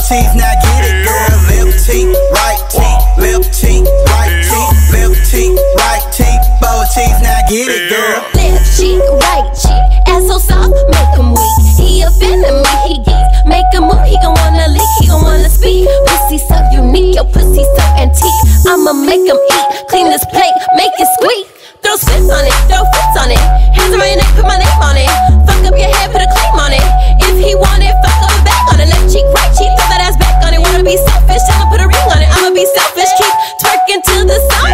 cheek, now get it, girl. Left cheek, right cheek, left cheek, right cheek, left cheek, right cheek, both cheeks, now get it, girl. Left cheek, right cheek, ass so soft, make him weak. He offending me, he geeks. Make a move, he gon' wanna leak, he gon' wanna speak. Pussy so unique, your pussy so antique. I'ma make him eat, clean this plate, make it squeak. Throw spits on it, throw fits on it. Hands around your neck, put my name on it. Fuck up your head, put a claim on it. If he want it, fuck up a back on it. Left cheek, right cheek, throw that ass back on it. Wanna be selfish, I'ma put a ring on it. I'ma be selfish, keep twerking till the song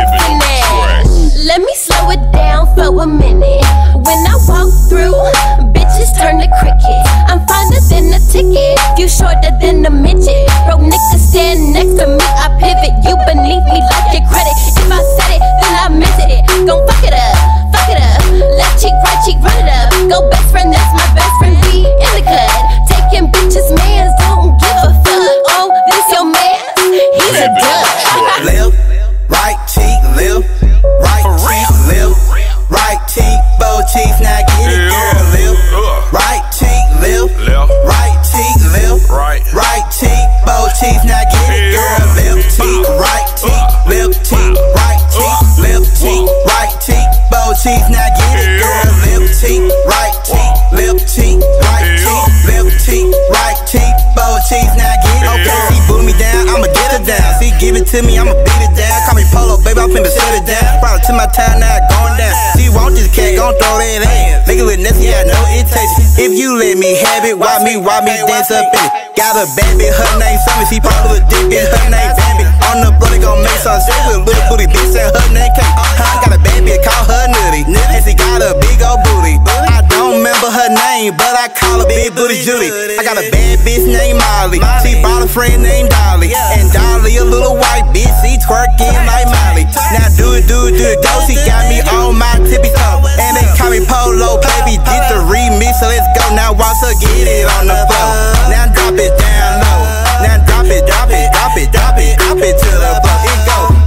finish. Let me slow it down for a minute. When I walk through, bitches turn to cricket. I'm finer than a ticket, you shorter than a midget. Broke niggas stand next to me, I pivot. You beneath me like your credit. If I said it, then I meant it. Gon' fuck it up, fuck it up. Left cheek, right cheek, run it up. Go best friend, that's my best friend. We in the cut, taking bitches, mans, don't give a fuck. Oh, this your man, he's a dud. Left, right cheek, left, right cheek, left, right cheek, both cheeks, now get it, girl. Left, right cheek, left, right cheek, left, right cheek, both cheeks, now get it, girl. Left cheek, right cheek, left cheek, right cheek, left cheek, right cheek, both cheeks, now get it, girl. Left cheek, right cheek, left cheek, right cheek, left cheek, right cheek, both cheeks, now get it. Okay, she boot me down, I'ma get her down. She give it to me, I'ma beat it down. Call me Polo, baby, I'm finna shut it down. Probably to my time now, going down. She want this cat, gon' throw that in. Nigga with Nessie, I know it takes. If you let me have it, why me dance up in it? Got a bad bitch, her name Sammy. She probably a dick bitch, her name Bambi. On the blood, they gon' make some shit with a little booty bitch, and her name Kate. I got a bad bitch, call her Nutty, and she got a big old booty. I don't remember her name, but I call her Big Booty Judy. I got a bad bitch named Molly. She bought a friend named Dolly, and Dolly a little white bitch, she twerking like Molly. Now do it, go. She got me on my tippy toe, and they call me Polo, baby. Get the remix, so let's go. Now watch her get it on the floor. Now drop it down low. Now drop it, drop it, drop it, drop it, drop it to the floor. It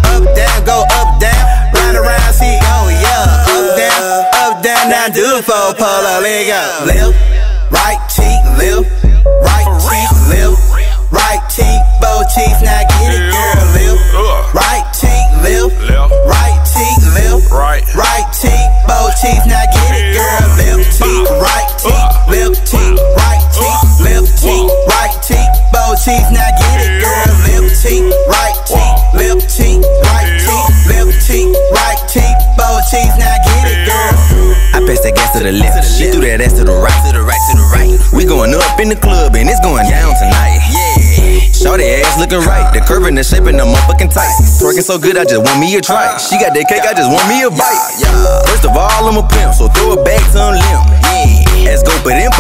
go up, down, round around, she go, yeah. Up, down, now do it for Polo, let go. Left, right cheek, left, right cheek, left, right cheek, both cheeks, now get it, girl. Left, right cheek, left, right cheek, left, right cheek, both cheeks, now get it, girl. Left cheek, right cheek, left cheek, right cheek, left cheek, right cheek, both cheeks, now get it, girl. Left cheek, right cheek, left cheek, right cheek, left cheek, right cheek, both cheeks, now get it, girl. I pass that gas to the left, she threw that ass to the right, to the right, to the right. We going up in the club and it's going down tonight. Yeah, shorty ass looking right, the curve and the shape and the motherfucking tight. Twerking so good, I just want me a try. She got that cake, I just want me a bite. Yeah. First of all, I'm a pimp, so throw it back to him limp. Yeah, let's go, put in,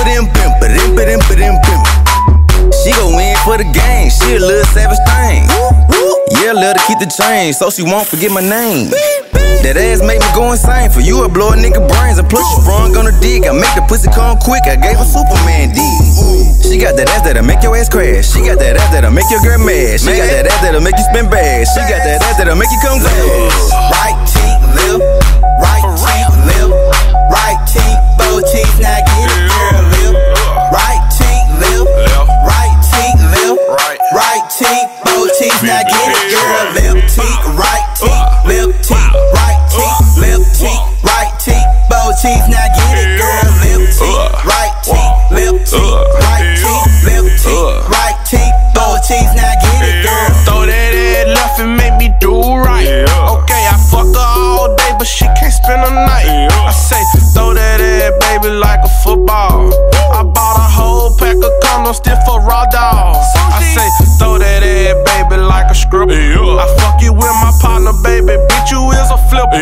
pimp. She go in for the game, she a little savage thing. Yeah, let her keep the change, so she won't forget my name. That ass make me go insane. For you, I blow a nigga brains. And plus you sprung on the dick. I make the pussy come quick. I gave her Superman D. She got that ass that'll make your ass crash. She got that ass that'll make your girl mad. She got that ass that'll make you spin bad. She got that ass that'll make you come fast. Right cheek, left, right cheek, left, right cheek, both cheeks, now get it, girl. Left, right cheek, left, right cheek, left, right cheek, both cheeks, now get it, girl. Left cheek, right cheek, left cheek, right cheek, left cheek, right cheek, both cheeks, now get it, girl. Left cheek, right cheek, left cheek, right cheek, left cheek, right cheek, both cheeks, now get it, girl. Throw that ass left and make me do right. Okay, I fuck her all day, but she can't spend a night. I say, throw that ass, baby, like a football. I bought a whole pack of condoms, still for raw dogs. I say, throw that ass, baby, like a scribble. I fuck you with my partner, baby, bitch, you is a flipper.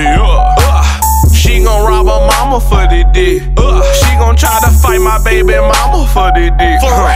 She gon' rob her mama for the dick. She gon' try to fight my baby mama for the dick.